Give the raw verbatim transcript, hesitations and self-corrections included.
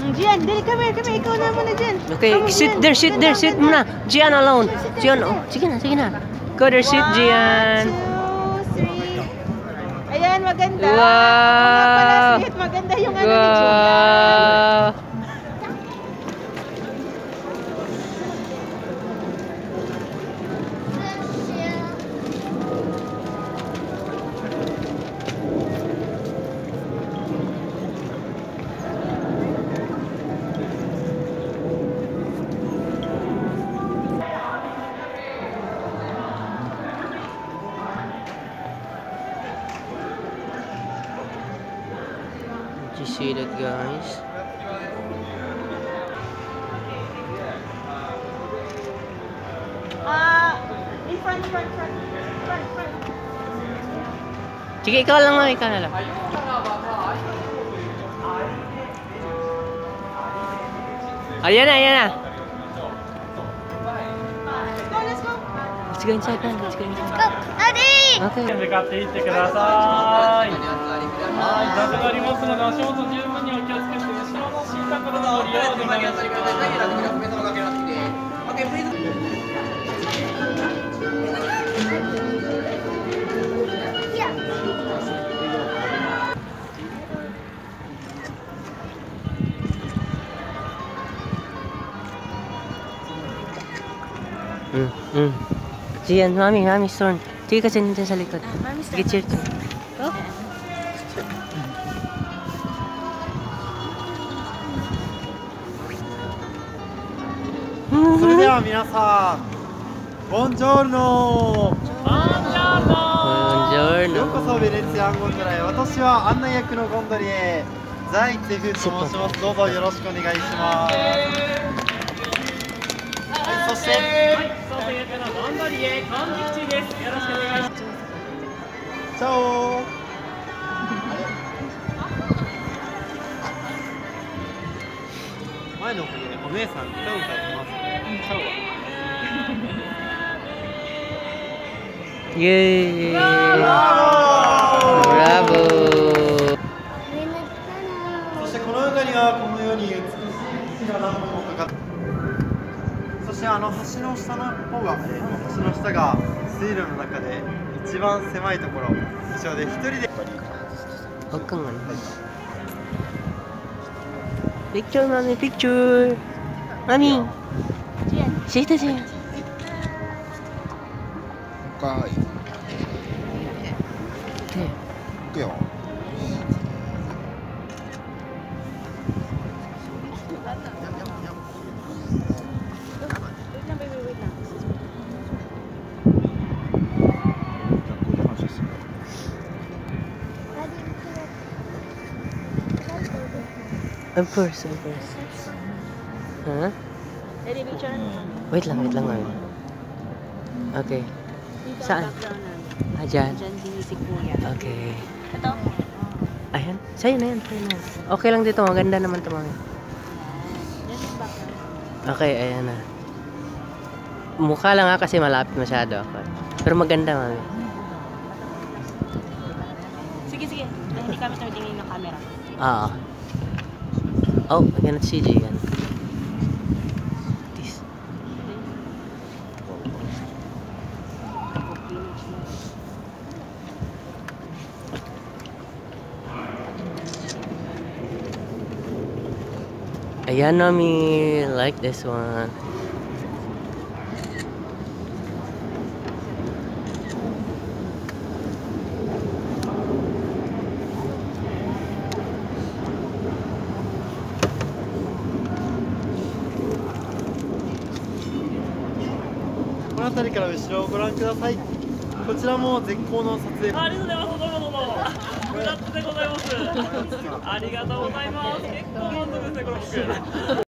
Gian, dali, come here, come here. Ikaw na muna, Gian. Okay, sit there, sit there, sit muna. Gian alone. Gian, oh, sige na, sige na. Go there, sit, Gian. One, two, three. Ayan, maganda. Wow. Oo nga pala, sweet. Maganda yung ano ni Gian. Wow. Did you see that, guys? Ah, in front, front, front. Front, front. Sige, ikaw lang, mami, ikaw na lang. Ayan na, ayan na. Let's go, let's go. Let's go inside na, let's go inside. Go, Daddy! Okay. 向かっていってください。はい、段差がありますので、足元十分にお気をつけて、後ろのシートからのご利用お願いします。 Hmm, hmm. Gian, mami, mami, turn. Sige kasi nandyan sa likod. Sige, cheer, cheer. Go. それでは皆さん、ボンジョルノー。ようこそベネツィアンゴンドラへ。私は案内役のゴンドリエザイツェフと申します。どうぞよろしくお願いします。はい、そして、 はい、操作役のゴンドリエ、コンニッチです。よろしくお願いします。 チャオ。前の方にね、お姉さん、チャオ歌ってますね。チャオは。 イエーイ。 ブラボー。 そしてこの中にはこのように美しい木が何本もかかって、そしてあの橋の下の方が、えー、橋の下が水路の中で一番狭いところ以上で一人で Huwag kang ano. Picture, mami, picture. Mami. Say ito siya. 深い。 Ito. 行くよ。 Of course, of course. Huh? Daddy, picture mo. Wait lang, wait lang, mami. Okay. Saan? Ah, dyan. Diyan, si Kuya. Okay. Ito? Ayan. Sa'yo na yan, sa'yo na yan. Okay lang dito, maganda naman ito, mami. Diyan yung background. Okay, ayan na. Mukha lang ha kasi malapit masyado ako. Pero maganda, mami. Sige, sige. Ay, hindi kami tingin ng camera. Oo. Oh, I cannot see you again. This. Ayan, mami. Like this one. この辺りから後ろをご覧ください。こちらも絶好の撮影。 ありがとうございます。どうもどうも。フラットでございます。ありがとうございます。結構満足ですね、この服。